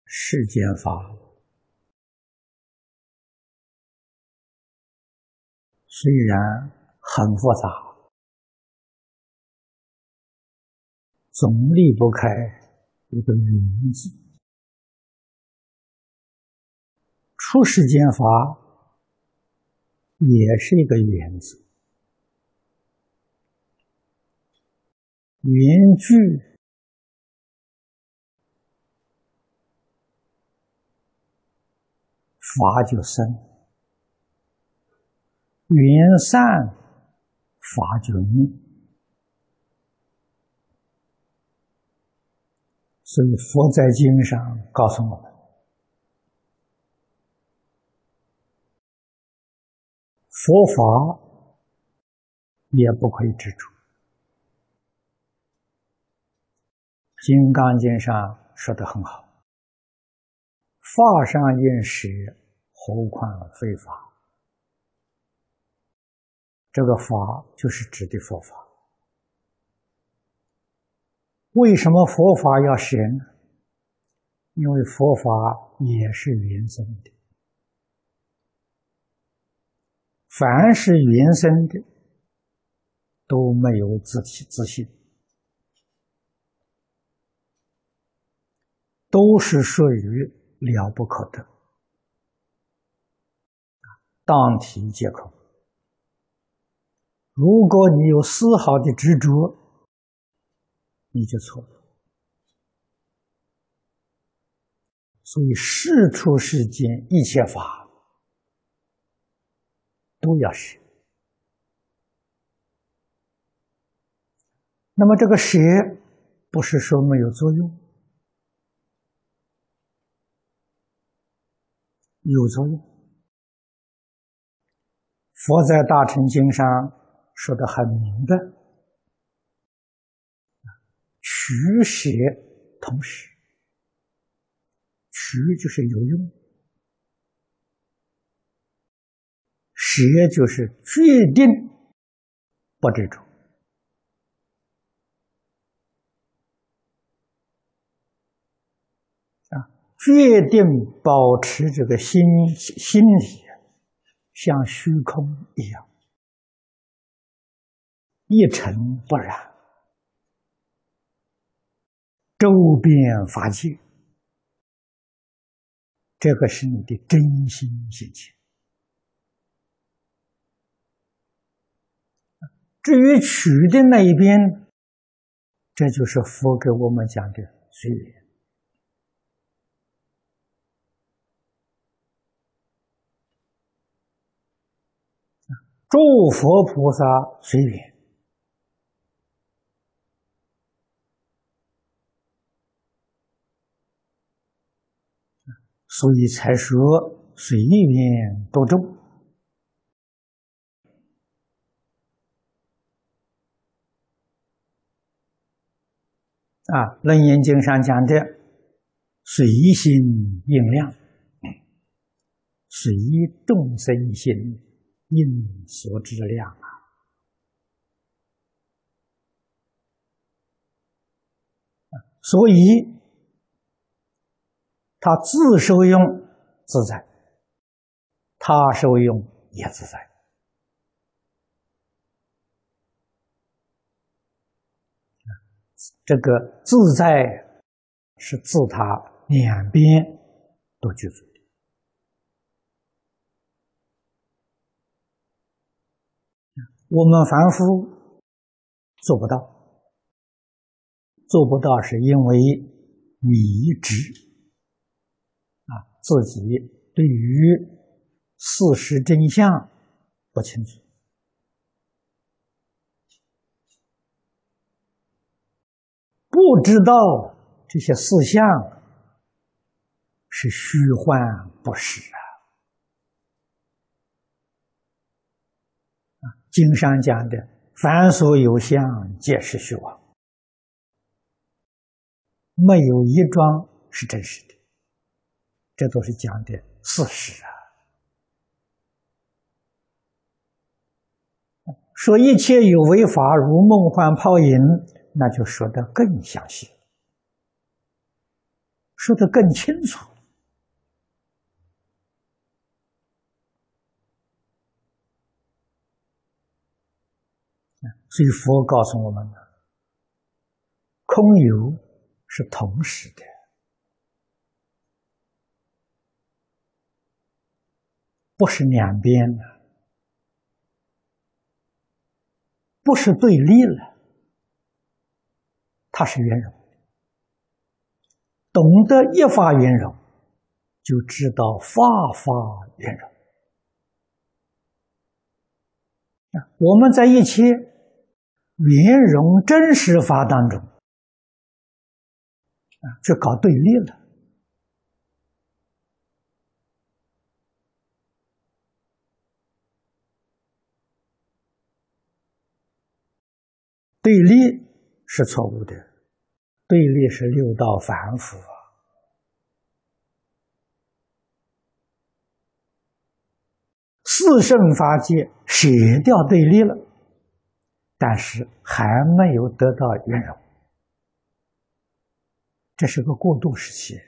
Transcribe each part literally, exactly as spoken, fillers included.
世间法虽然很复杂，总离不开一个“缘”字。出世间法也是一个“缘”字，缘聚法就生，缘散法就灭。所以佛在经上告诉我们，佛法也不可以执着。金刚经上说得很好，法上应实，何况非法。这个法就是指的佛法。为什么佛法要实呢？因为佛法也是缘生的，凡是缘生的都没有自体自性，都是属于了不可得，当体皆空。如果你有丝毫的执着，你就错了。所以世出世间一切法都要舍。那么这个舍不是说没有作用，有作用。佛在大乘经上说得很明白，取舍同时，取就是有用，舍就是决定不执着。啊，决定保持这个心心理像虚空一样，一尘不染，周遍法界，这个是你的真心心情。至于取的那一边，这就是佛给我们讲的随缘。诸佛菩萨随缘，所以才说随缘度众。啊，《楞严经》上讲的随心应量，随众生心应所知量啊。所以他自受用自在，他受用也自在。这个自在是自他两边都具足的。我们凡夫做不到，做不到是因为迷执啊，自己对于事实真相不清楚，不知道这些事项是虚幻不实啊。经上讲的凡所有相，皆是虚妄，没有一桩是真实的，这都是讲的事实啊。说一切有为法，如梦幻泡影，那就说得更详细。 说得更清楚。所以佛告诉我们呢，空有是同时的，不是两边的，不是对立了，它是圆融。懂得一法圆融，就知道法法圆融。我们在一切圆融真实法当中，啊，去搞对立了。对立是错误的，对立是六道凡夫啊。四圣法界舍掉对立了，但是还没有得到圆融，这是个过渡时期。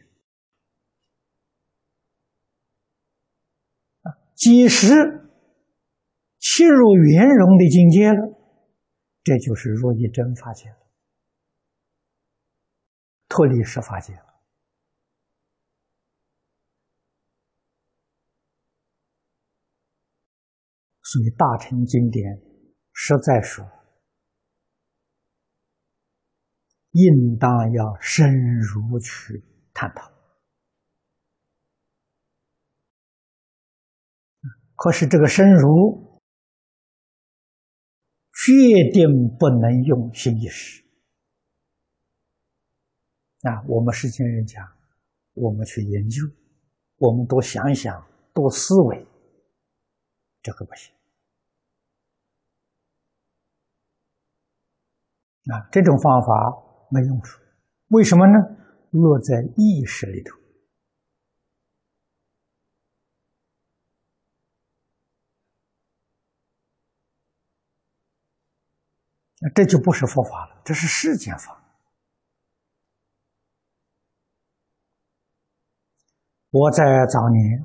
几时切入圆融的境界了，这就是如意真法界了，脱离十法界了。所以大乘经典实在说，应当要深入去探讨。可是这个深入，决定不能用心意识。啊，我们世间人讲，我们去研究，我们多想一想，多思维，这个不行。啊，这种方法没用处，为什么呢？落在意识里头。那这就不是佛法了，这是世间法。我在早年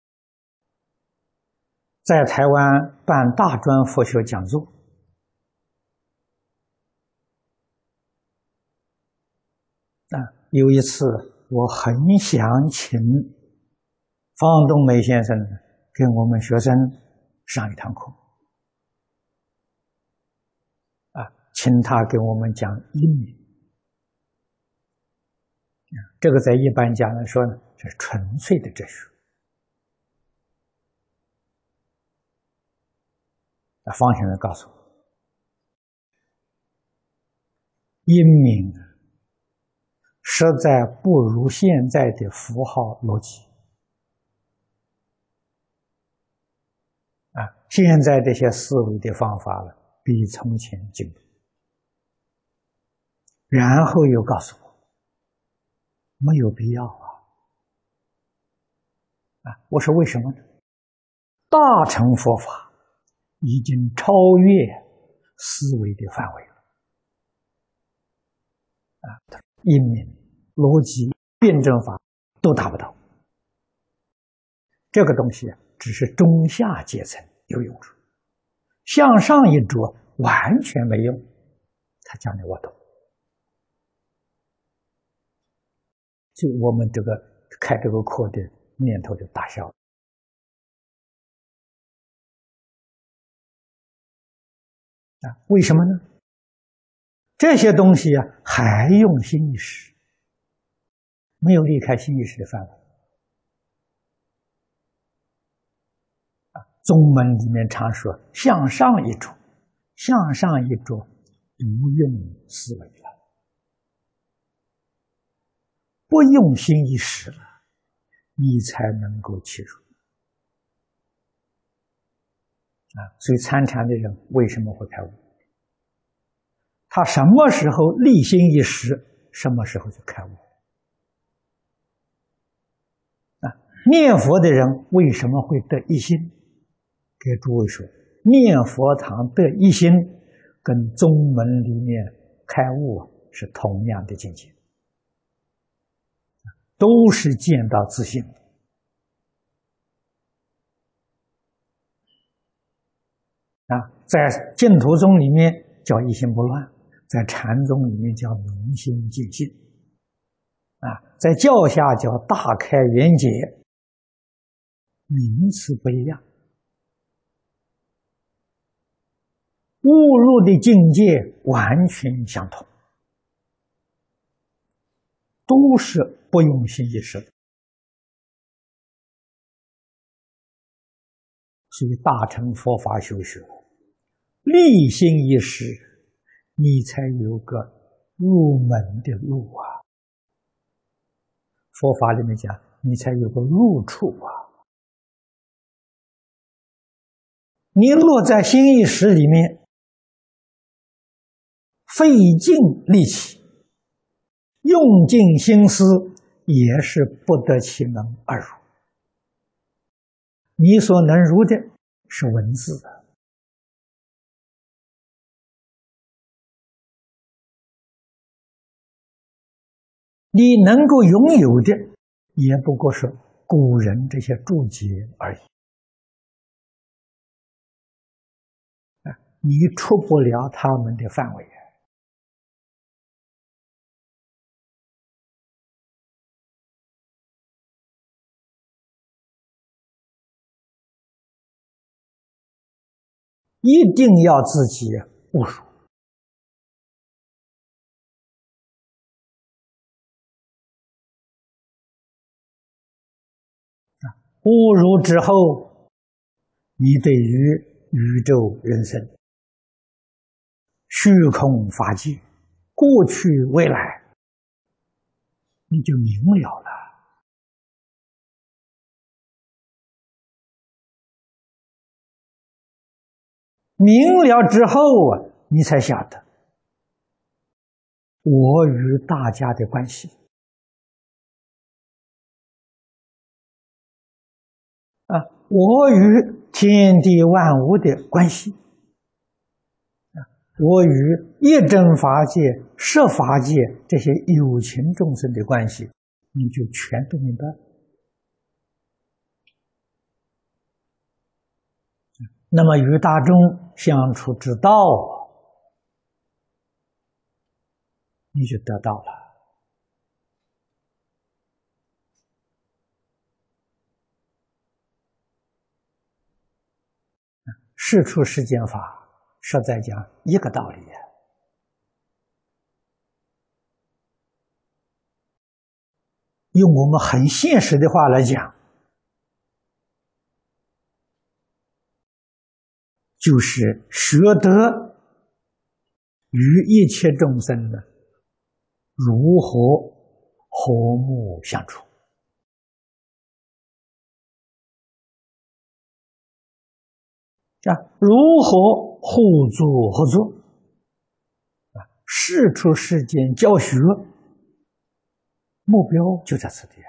在台湾办大专佛学讲座，啊，有一次我很想请方东梅先生给我们学生上一堂课，啊，请他给我们讲因明。这个在一般讲来说呢，是纯粹的哲学。那方先生告诉我，因明实在不如现在的符号逻辑。啊，现在这些思维的方法了，比从前进步。然后又告诉我，没有必要啊！啊，我说为什么呢？大乘佛法已经超越思维的范围了。啊，因明、逻辑、辩证法都达不到。这个东西啊，只是中下阶层有用处，向上一着完全没用。他讲的我懂。就我们这个开这个课的念头就打消了。啊，为什么呢？这些东西啊，还用心意识，没有离开心意识的范围。啊，宗门里面常说向上一着，向上一着，不用思维了。不用心意识了，你才能够切入啊！所以参禅的人为什么会开悟？他什么时候立心一识，什么时候就开悟啊！念佛的人为什么会得一心？给诸位说，念佛堂得一心，跟宗门里面开悟是同样的境界。 都是见到自性啊。在净土宗里面叫一心不乱，在禅宗里面叫明心见性啊，在教下叫大开圆解，名词不一样。悟入的境界完全相同，都是不用心意识的。所以大乘佛法修学，立心一识，你才有个入门的路啊。佛法里面讲，你才有个入处啊。你落在心意识里面，费尽力气，用尽心思，也是不得其门而入。你所能入的是文字的，你能够拥有的，也不过是古人这些注解而已。你出不了他们的范围。一定要自己悟入。悟入之后，你对于宇宙人生、虚空法界、过去未来，你就明了了。明了之后啊，你才晓得我与大家的关系啊，我与天地万物的关系啊，我与一真法界、十法界这些有情众生的关系，你就全都明白。那么与大众相处之道，你就得到了。事出世间法，实在讲一个道理啊。用我们很现实的话来讲，就是学得与一切众生呢如何和睦相处啊，如何互助合作啊，事出世间教学，目标就在此地。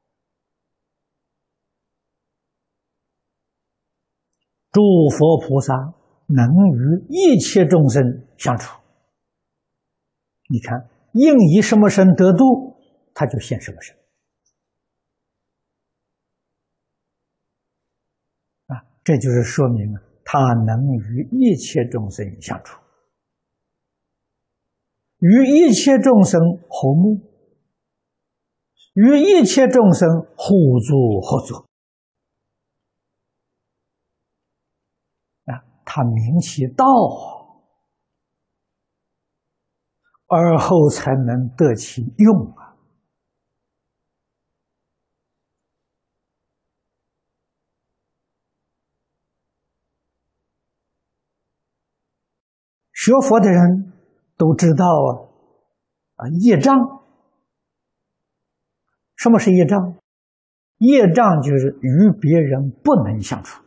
诸佛菩萨能与一切众生相处，你看应以什么身得度，他就现什么身啊，这就是说明他能与一切众生相处，与一切众生和睦，与一切众生互助合作啊，他明其道，而后才能得其用啊。学佛的人都知道啊，啊，业障。什么是业障？业障就是与别人不能相处，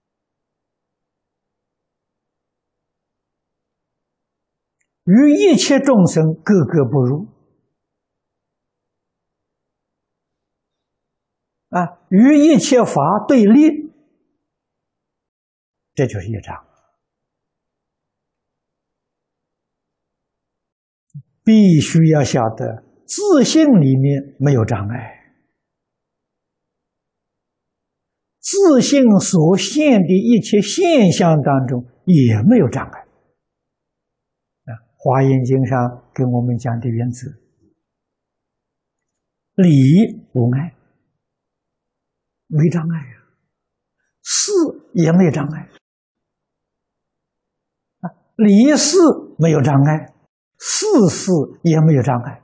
与一切众生格格不入啊，与一切法对立，这就是业障。必须要晓得，自性里面没有障碍自性所现的一切现象当中也没有障碍。啊，《华严经》上给我们讲的原则：理无碍，没障碍呀；事也没有障碍。啊，理事没有障碍，事事也没有障碍。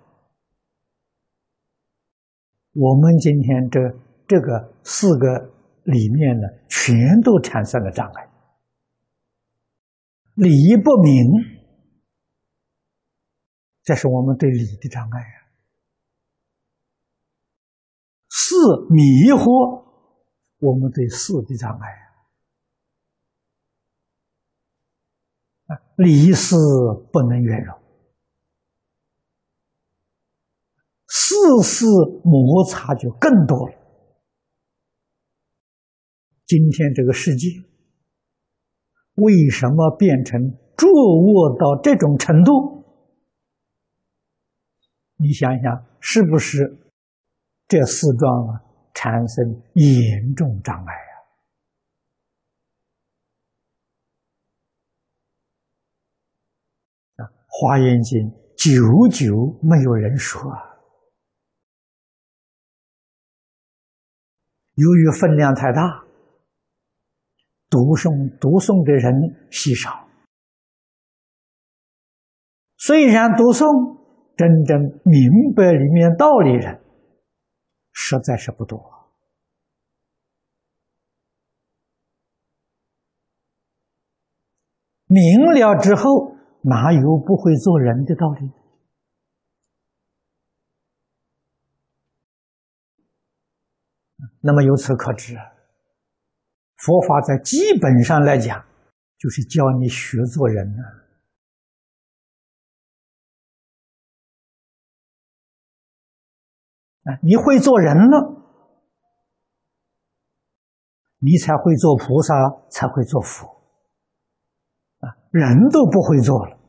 我们今天这这个四个里面呢，全都产生了障碍。理不明，这是我们对理的障碍啊；事迷惑，我们对事的障碍啊。理事不能圆融，事事摩擦就更多了。今天这个世界为什么变成浊恶到这种程度？你想想，是不是这四桩啊产生严重障碍啊？啊，《华严经》久久没有人说啊。由于分量太大，读诵读诵的人稀少，虽然读诵，真正明白里面道理人实在是不多。明了之后，哪有不会做人的道理？那么由此可知，佛法在基本上来讲，就是教你学做人呢。啊，你会做人了，你才会做菩萨，才会做佛。啊，人都不会做了。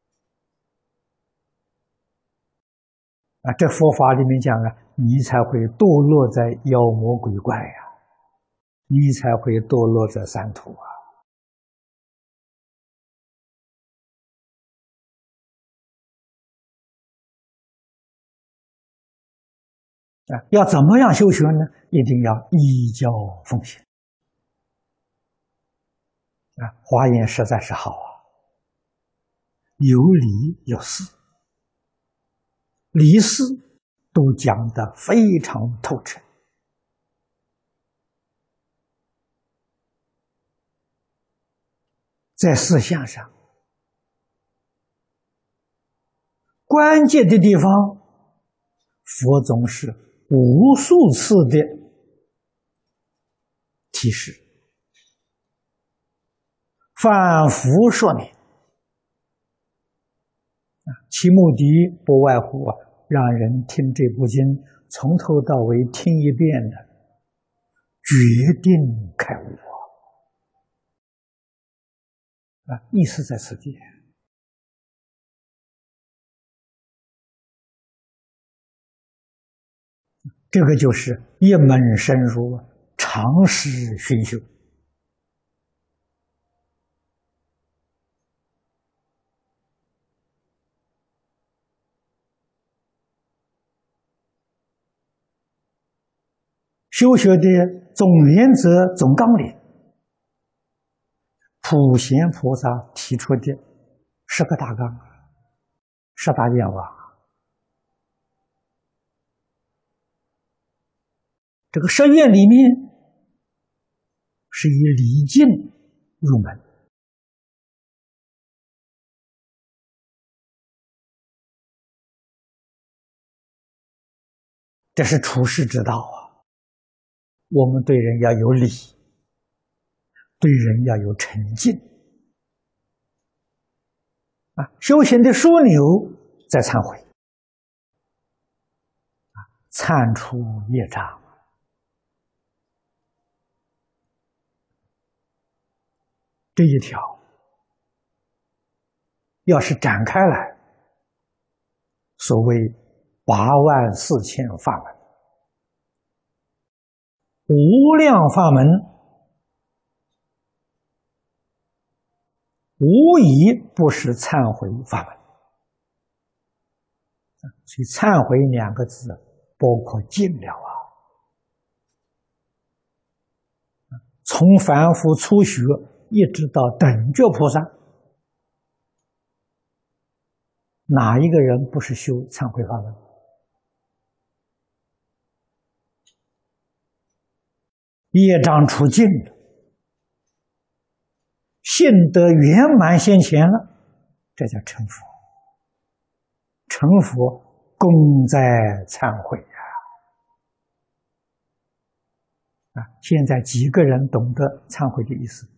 啊，这佛法里面讲啊，你才会堕落在妖魔鬼怪呀、啊，你才会堕落在三途啊。啊，要怎么样修学呢？一定要依教奉行。啊，华严实在是好啊，有理有事，理事都讲得非常透彻。在事项上，关键的地方，佛总是无数次的提示，反复说明，其目的不外乎啊，让人听这部经从头到尾听一遍的，决定开悟啊！啊，意思在此地。这个就是一门深入，长时熏修。修学的总原则、总纲领，普贤菩萨提出的十个大纲、十大愿望。这个十愿里面是以礼敬入门，这是处世之道啊。我们对人要有礼，对人要有诚敬啊。修行的枢纽在忏悔啊，忏除业障。这一条要是展开来，所谓八万四千法门， 无量法门，无一不是忏悔法门。所以“忏悔”两个字包括尽了啊！从凡夫初学一直到等觉菩萨，哪一个人不是修忏悔法门？业障除尽了，信德圆满现前了，这叫成佛。成佛功在忏悔呀！啊，现在几个人懂得忏悔的意思？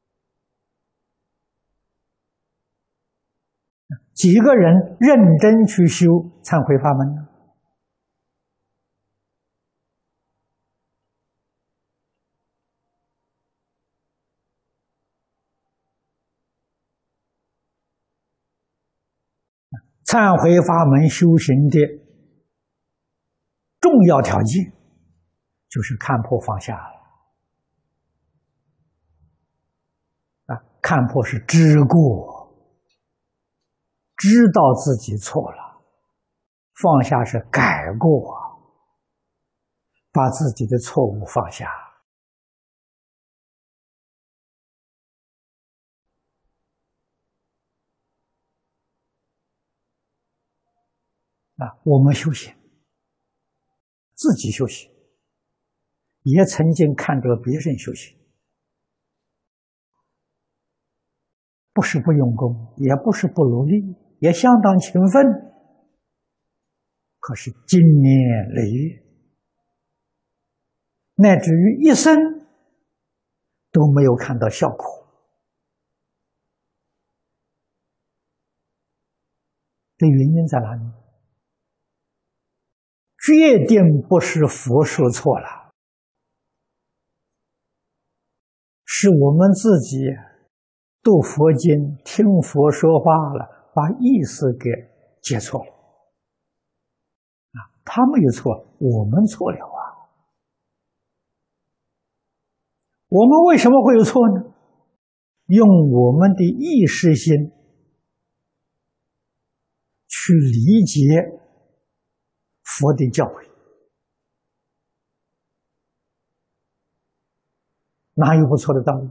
几个人认真去修忏悔法门呢？忏悔法门修行的重要条件，就是看破放下了。啊，看破是知过，知道自己错了；放下是改过，把自己的错误放下。啊，我们修行，自己修行，也曾经看着别人修行，不是不用功，也不是不努力，也相当勤奋，可是经年累月，乃至于一生都没有看到效果。这原因在哪里？决定不是佛说错了，是我们自己读佛经、听佛说话了，把意思给解错了。啊，他没有错，我们错了啊！我们为什么会有错呢？用我们的意识心去理解佛的教诲，哪有不错的道理？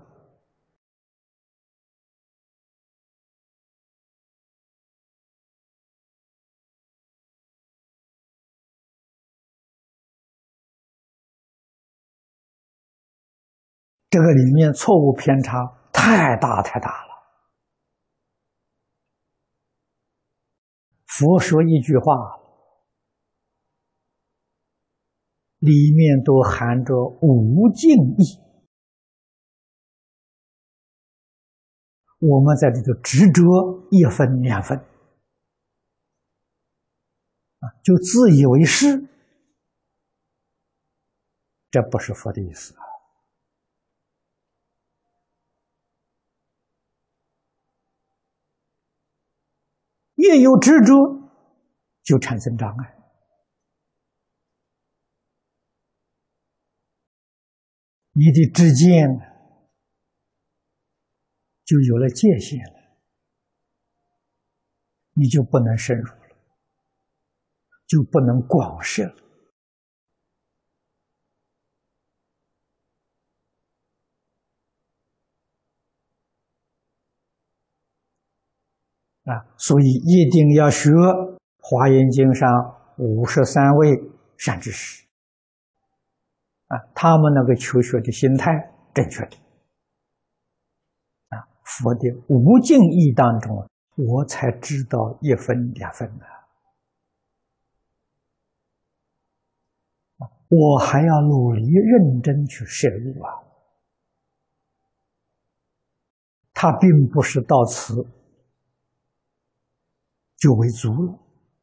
这个里面错误偏差太大太大了。佛说一句话，里面都含着无尽意。我们在这里执着一分两分，啊，就自以为是，这不是佛的意思啊。越有执着，就产生障碍。你的知见就有了界限了，你就不能深入了，就不能广摄了。啊，所以一定要学《华严经》上五十三位善知识，啊，他们那个求学的心态正确的，啊，佛的无尽意当中，我才知道一分两分的，我还要努力认真去摄入啊，他并不是到此就为足了。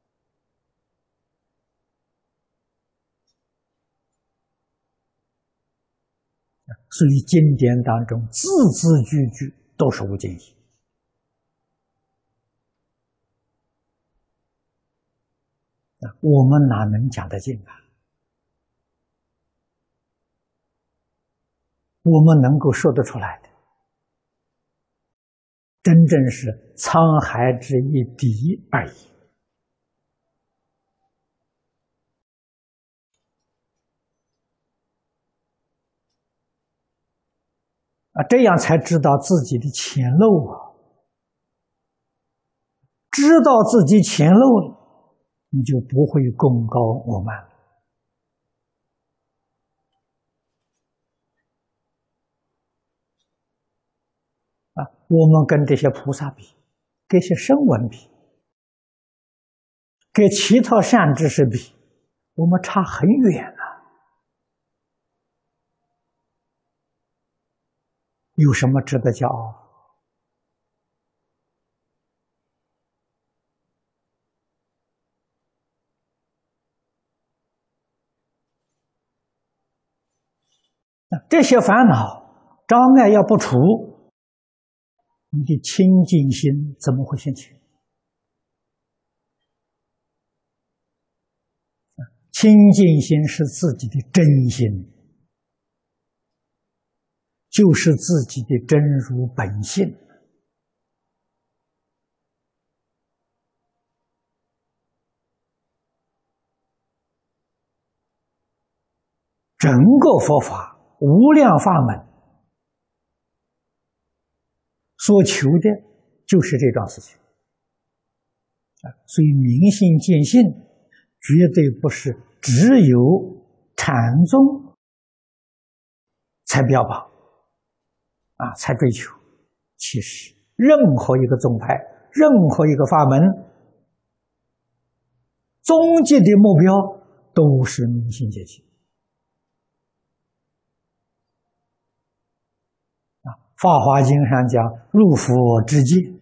所以经典当中字字句句都是无尽意。我们哪能讲得尽啊？ 我们能够说得出来的，真正是沧海之一滴而已。啊，这样才知道自己的前漏啊！知道自己前漏了，你就不会功高我慢了。啊，我们跟这些菩萨比，跟这些声闻比，跟其他善知识比，我们差很远了。有什么值得骄傲？这些烦恼障碍要不除，你的清净心怎么会现前？清净心是自己的真心，就是自己的真如本性。整个佛法无量法门所求的就是这桩事情啊，所以明心见性绝对不是只有禅宗才标榜啊，才追求。其实任何一个宗派，任何一个法门，终极的目标都是明心见性。啊，《法华经》上讲入佛之境，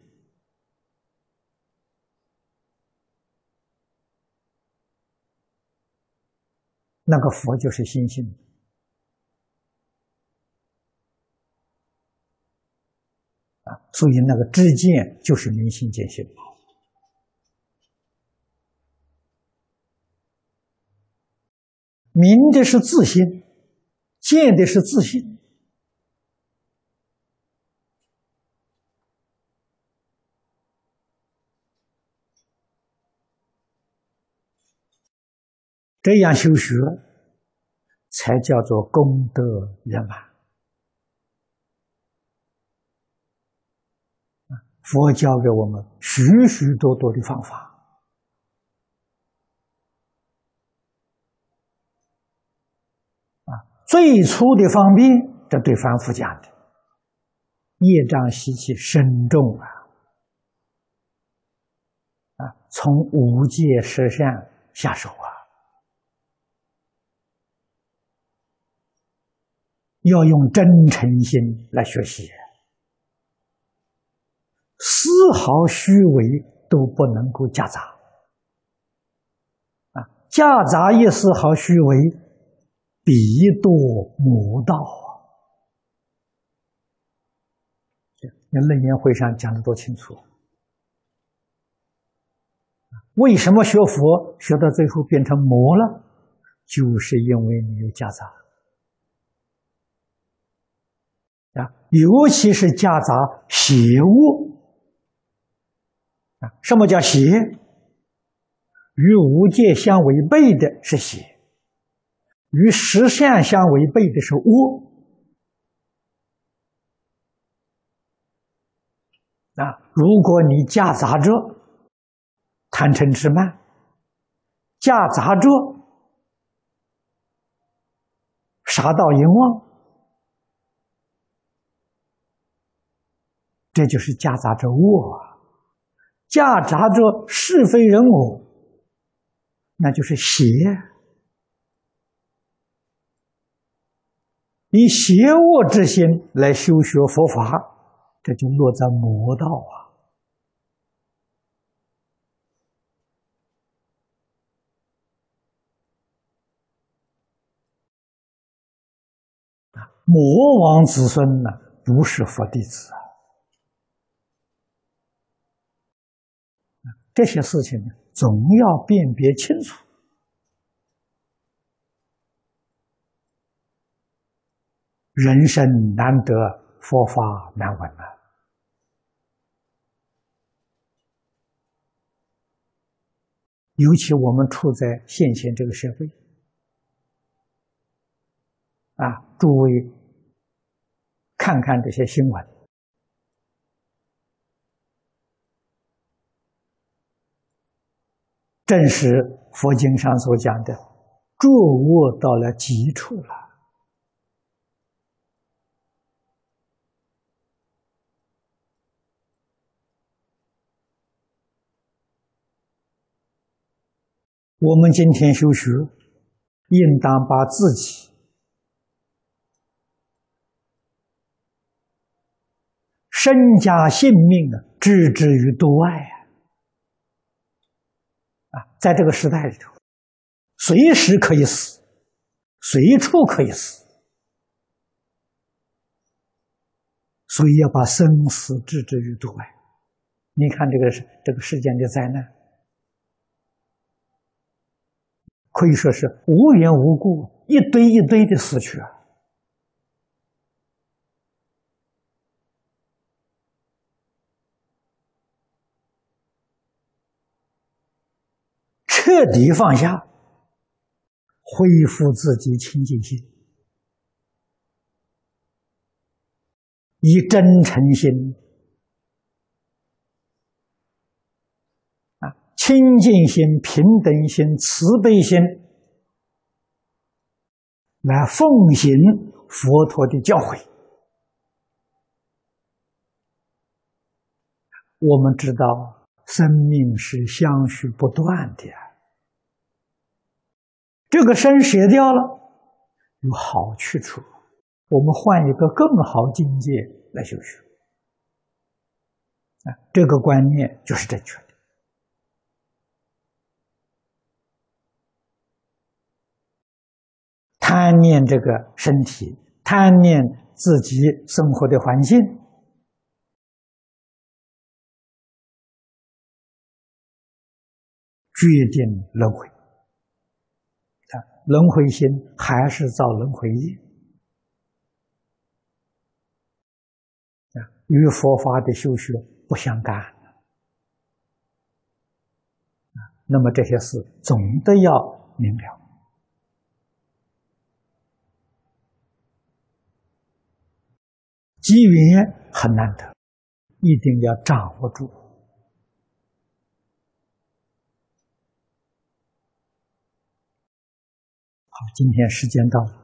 那个佛就是心性啊，所以那个知见就是明心见性。明的是自心，见的是自性。这样修学，才叫做功德圆满。佛教给我们许许多多的方法，啊，最初的方便，这对凡夫讲的，业障习气深重啊，啊，从五戒十善下手啊。要用真诚心来学习，丝毫虚伪都不能够夹杂啊！夹杂一丝毫虚伪，彼堕魔道啊！那楞严会上讲的多清楚。为什么学佛学到最后变成魔了？就是因为你有夹杂。啊，尤其是夹杂邪恶啊！什么叫邪？与无戒相违背的是邪，与十善相违背的是恶啊！如果你夹杂着贪嗔痴慢，夹杂着杀盗淫妄，这就是夹杂着恶啊，夹杂着是非人我，那就是邪。以邪恶之心来修学佛法，这就落在魔道啊！魔王子孙呢，不是佛弟子啊！这些事情呢，总要辨别清楚。 人生难得，佛法难闻啊！尤其我们处在现前这个社会啊，诸位看看这些新闻，正是佛经上所讲的，作恶到了极处了。我们今天修学，应当把自己身家性命啊，置之于度外啊！啊，在这个时代里头，随时可以死，随处可以死，所以要把生死置之于度外。你看这个这个世间的灾难，可以说是无缘无故，一堆一堆的死去啊！彻底放下，恢复自己清净心，以真诚心啊，清净心、平等心、慈悲心来奉行佛陀的教诲。我们知道，生命是相续不断的，这个身舍掉了，有好去处，我们换一个更好境界来修学啊，这个观念就是正确的。贪念这个身体，贪念自己生活的环境，决定轮回。啊，轮回心还是造轮回业啊，与佛法的修学不相干啊。那么这些事总得要明了。机缘很难得，一定要掌握住。好，今天时间到了。